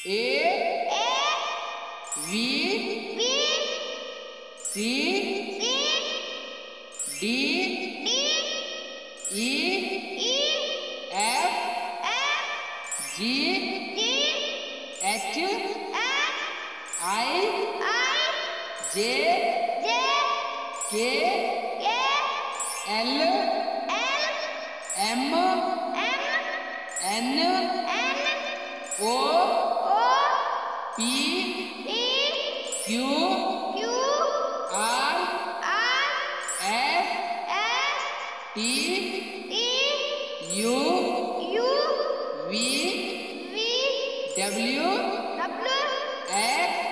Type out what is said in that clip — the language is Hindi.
A V C D E F G H I J K L M N O P Q R S T U V W X